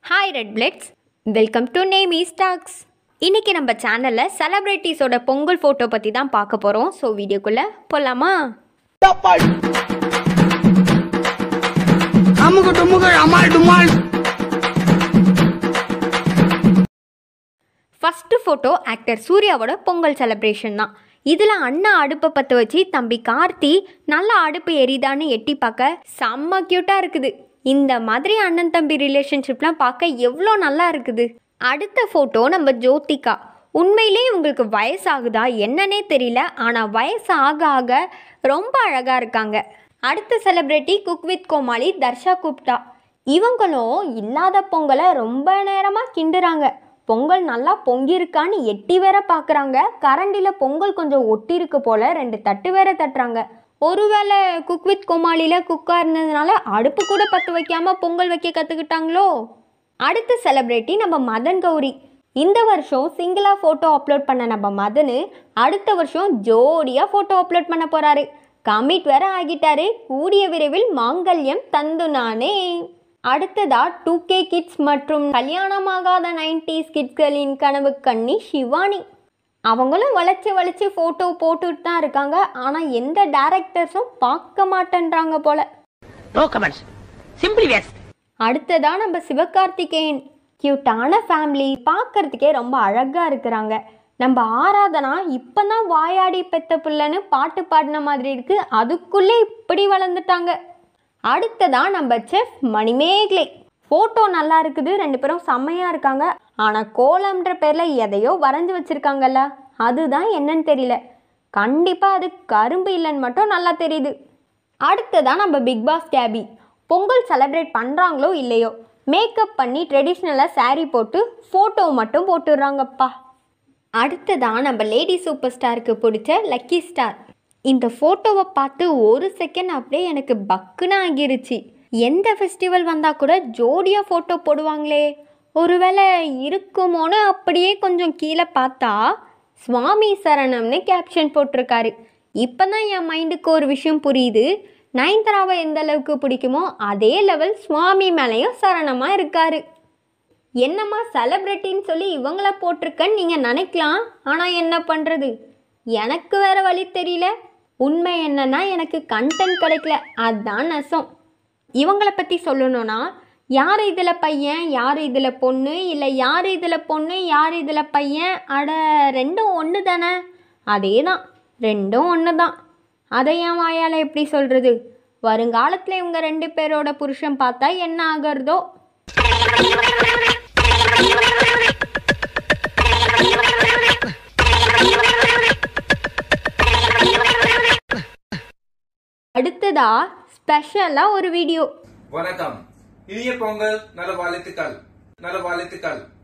Hi red bloods, welcome to NemiS Talks. இன்றைக்கி நம்ம சேனலில் செலிப்ரிட்டிஸோட பொங்கல் ஃபோட்டோ பற்றி தான் பார்க்க போகிறோம். ஸோ வீடியோக்குள்ளே போகலாமா? ஃபஸ்ட்டு ஃபோட்டோ ஆக்டர் சூர்யாவோட பொங்கல் செலிப்ரேஷன் தான். இதில் அண்ணா அடுப்பை பற்ற வச்சு தம்பி கார்த்தி நல்லா அடுப்பு எரிதான்னு எட்டி பார்க்க செம்ம க்யூட்டாக இருக்குது. இந்த மாதிரி அண்ணன் தம்பி ரிலேஷன்ஷிப்லாம் பார்க்க எவ்வளோ நல்லா இருக்குது. அடுத்த ஃபோட்டோ நம்ம ஜோதிகா. உண்மையிலே இவங்களுக்கு வயசாகுதா என்னன்னே தெரியல, ஆனால் வயசு ஆக ஆக ரொம்ப அழகாக இருக்காங்க. அடுத்த celebrity cook with Komali Dharsha கூப்டா. இவங்களும் இல்லாத பொங்கலை ரொம்ப நேரமாக கிண்டுறாங்க. பொங்கல் நல்லா பொங்கியிருக்கான்னு எட்டி வேற பார்க்குறாங்க. கரண்டியில் பொங்கல் கொஞ்சம் ஒட்டியிருக்கு போல் 2 தட்டு வேற தட்டுறாங்க. ஒருவேளை குக் வித் கோமாளியில் குக்காக இருந்ததுனால அடுப்பு கூட பற்ற வைக்காமல் பொங்கல் வைக்க கற்றுக்கிட்டாங்களோ? அடுத்த செலிப்ரிட்டி நம்ம மதன் கௌரி. இந்த வருஷம் சிங்கிளாக ஃபோட்டோ அப்லோட் பண்ண நம்ம மதனு அடுத்த வருஷம் ஜோடியாக ஃபோட்டோ அப்லோட் பண்ண போகிறாரு. கமிட் வேற ஆகிட்டாரு. கூடிய விரைவில் மாங்கல்யம் தந்து நானே. அடுத்ததா 2K கிட்ஸ் மற்றும் கல்யாணமாகாத 90s கிட்ஸ்களின் கனவு கண்ணி ஷிவானி. அவங்களும் வளைச்சி ஃபோட்டோ போட்டுட்டு தான் இருக்காங்க. ஆனால் எந்த டைரக்டர்ஸும் பார்க்க மாட்டேன்றாங்க போல. அடுத்ததா நம்ம சிவகார்த்திகேயன். கியூட்டான ஃபேமிலி, பார்க்கறதுக்கே ரொம்ப அழகாக இருக்கிறாங்க. நம்ம ஆராதனா இப்போ தான் வாயாடி பெத்த பிள்ளைன்னு பாட்டு பாடின மாதிரி இருக்குது. அதுக்குள்ளே இப்படி வளர்ந்துட்டாங்க. அடுத்ததான் நம்ம செஃப் மணிமேகலை. ஃபோட்டோ நல்லா இருக்குது, 2 பேரும் செம்மையாக இருக்காங்க. ஆனால் கோலம்ன்ற பேரில் எதையோ வரைஞ்சி வச்சுருக்காங்கல்ல, அதுதான் என்னன்னு தெரியல. கண்டிப்பாக அது கரும்பு இல்லைன்னு மட்டும் நல்லா தெரியுது. அடுத்ததான் நம்ம Bigg Boss Gabi. Pongal celebrate பண்ணுறாங்களோ இல்லையோ, மேக்கப் பண்ணி ட்ரெடிஷ்னலாக சாரீ போட்டு ஃபோட்டோ மட்டும் போட்டுடுறாங்கப்பா. அடுத்ததான் நம்ம லேடி சூப்பர் ஸ்டாருக்கு பிடிச்ச லக்கி ஸ்டார். இந்த ஃபோட்டோவை பார்த்து ஒரு செகண்ட் அப்படியே எனக்கு பக்குன்னு ஆகிருச்சு. எந்த ஃபெஸ்டிவல் வந்தால் கூட ஜோடியாக ஃபோட்டோ போடுவாங்களே, ஒருவேளை இருக்குமோன்னு அப்படியே கொஞ்சம் கீழே பார்த்தா சுவாமி சரணம்னு கேப்ஷன் போட்டிருக்காரு. இப்போ தான் என் மைண்டுக்கு ஒரு விஷயம் புரியுது. நயன்தாராவை எந்த அளவுக்கு பிடிக்குமோ அதே லெவல் சுவாமி மேலேயும் சரணமாக இருக்காரு. என்னம்மா செலிப்ரிட்டின்னு சொல்லி இவங்கள போட்டிருக்கன்னு நீங்கள் நினைக்கலாம். ஆனால் என்ன பண்ணுறது, எனக்கு வேறு வழி தெரியல. உண்மை என்னன்னா எனக்கு கண்டென்ட் கிடைக்கல, அதுதான் நெசம். இவங்களை பற்றி சொல்லணும்னா, யார் இதில் பையன் யார் இதில் பொண்ணு, இல்லை யார் இதில் பொண்ணு யார் இதில் பையன், அட ரெண்டும் ஒன்று தானே. அதே தான், ரெண்டும் ஒன்று தான். அதை என் வாயால் எப்படி சொல்கிறது? வருங்காலத்தில் இவங்க 2 பேரோட புருஷன் பார்த்தா என்ன ஆகிறதோ. அடுத்ததா ஸ்பெஷலாக ஒரு வீடியோ. வணக்கம், இனிய பொங்கல் நல வாழ்த்துக்கள்.